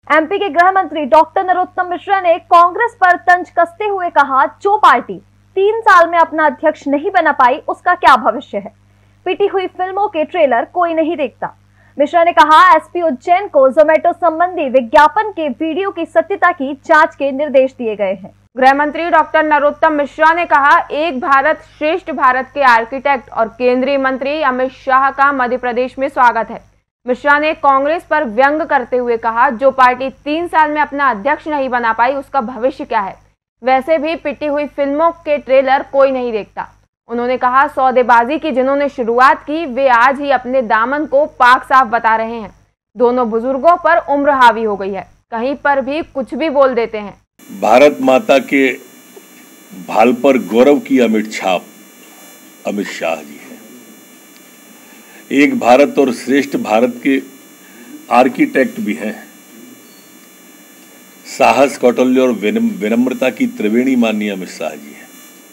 MP के गृह मंत्री डॉक्टर नरोत्तम मिश्रा ने कांग्रेस पर तंज कसते हुए कहा, जो पार्टी 3 साल में अपना अध्यक्ष नहीं बना पाई उसका क्या भविष्य है। पिटी हुई फिल्मों के ट्रेलर कोई नहीं देखता। मिश्रा ने कहा, एसपी उज्जैन को जोमेटो संबंधी विज्ञापन के वीडियो की सत्यता की जांच के निर्देश दिए गए हैं। गृह मंत्री डॉक्टर नरोत्तम मिश्रा ने कहा, एक भारत श्रेष्ठ भारत के आर्किटेक्ट और केंद्रीय मंत्री अमित शाह का मध्य प्रदेश में स्वागत है। मिश्रा ने कांग्रेस पर व्यंग करते हुए कहा, जो पार्टी 3 साल में अपना अध्यक्ष नहीं बना पाई उसका भविष्य क्या है। वैसे भी पिटी हुई फिल्मों के ट्रेलर कोई नहीं देखता। उन्होंने कहा, सौदेबाजी की जिन्होंने शुरुआत की वे आज ही अपने दामन को पाक साफ बता रहे हैं। दोनों बुजुर्गों पर उम्र हावी हो गई है, कहीं पर भी कुछ भी बोल देते हैं। भारत माता के भाल पर गौरव की अमिट छाप अमित शाह जी है। एक भारत और श्रेष्ठ भारत के आर्किटेक्ट भी हैं। साहस, कौशल्य और विनम्रता की त्रिवेणी माननीय अमित शाह जी हैं।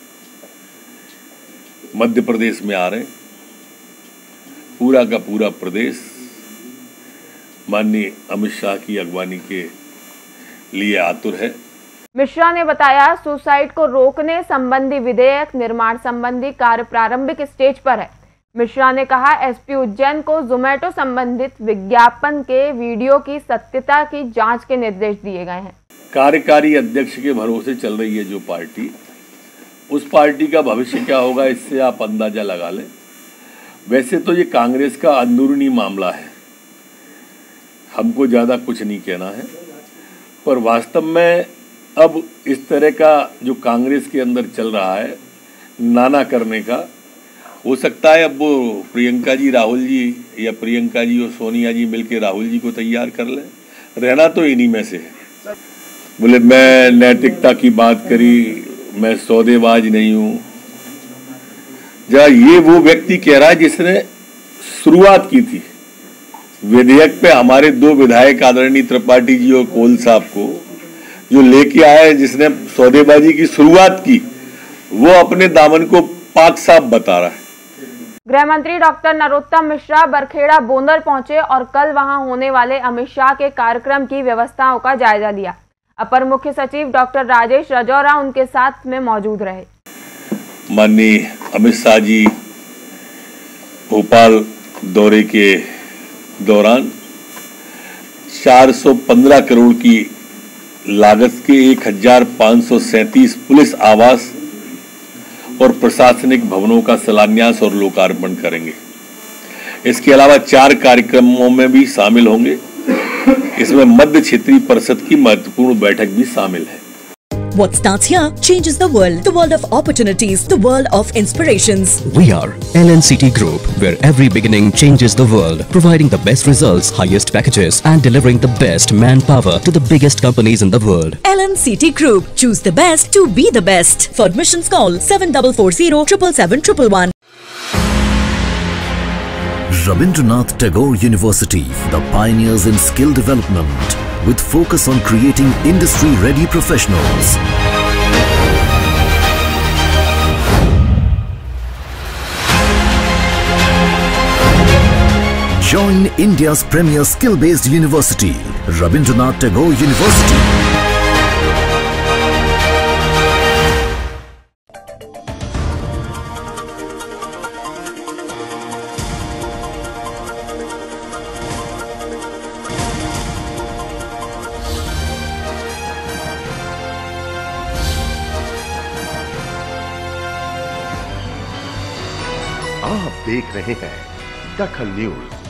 मध्य प्रदेश में आ रहे, पूरा का पूरा प्रदेश माननीय अमित शाह की अगवानी के लिए आतुर है। मिश्रा ने बताया, सुसाइड को रोकने संबंधी विधेयक निर्माण संबंधी कार्य प्रारंभिक स्टेज पर है। मिश्रा ने कहा, एसपी उज्जैन को जोमेटो संबंधित विज्ञापन के वीडियो की सत्यता की जांच के निर्देश दिए गए हैं। कार्यकारी अध्यक्ष के भरोसे चल रही है जो पार्टी, उस पार्टी का भविष्य क्या होगा इससे आप अंदाजा लगा लें। वैसे तो ये कांग्रेस का अंदरूनी मामला है, हमको ज्यादा कुछ नहीं कहना है, पर वास्तव में अब इस तरह का जो कांग्रेस के अंदर चल रहा है नाना करने का, हो सकता है अब वो प्रियंका जी राहुल जी या प्रियंका जी और सोनिया जी मिलके राहुल जी को तैयार कर लें। रहना तो इन्हीं में से है। बोले मैं नैतिकता की बात करी, मैं सौदेबाज नहीं हूं। जरा ये वो व्यक्ति कह रहा है जिसने शुरुआत की थी विधेयक पे, हमारे 2 विधायक आदरणीय त्रिपाठी जी और कोल साहब को जो लेके आए, जिसने सौदेबाजी की शुरुआत की, वो अपने दामन को पाक साफ बता रहा है। गृह मंत्री डॉक्टर नरोत्तम मिश्रा बरखेड़ा बोंदर पहुंचे और कल वहां होने वाले अमित शाह के कार्यक्रम की व्यवस्थाओं का जायजा लिया। अपर मुख्य सचिव डॉक्टर राजेश राजौरा उनके साथ में मौजूद रहे। माननीय अमित शाह जी भोपाल दौरे के दौरान 415 करोड़ की लागत के 1537 पुलिस आवास और प्रशासनिक भवनों का शिलान्यास और लोकार्पण करेंगे। इसके अलावा 4 कार्यक्रमों में भी शामिल होंगे। इसमें मध्य क्षेत्रीय परिषद की महत्वपूर्ण बैठक भी शामिल है। What starts here changes the world of opportunities, the world of inspirations. We are LNCT Group, where every beginning changes the world, providing the best results, highest packages and delivering the best manpower to the biggest companies in the world. LNCT Group, choose the best to be the best. For admissions call 7440 777 111. Rabindranath Tagore University, the pioneers in skill development, with focus on creating industry-ready professionals. Join India's premier skill-based university, Rabindranath Tagore University. आप देख रहे हैं दखल news.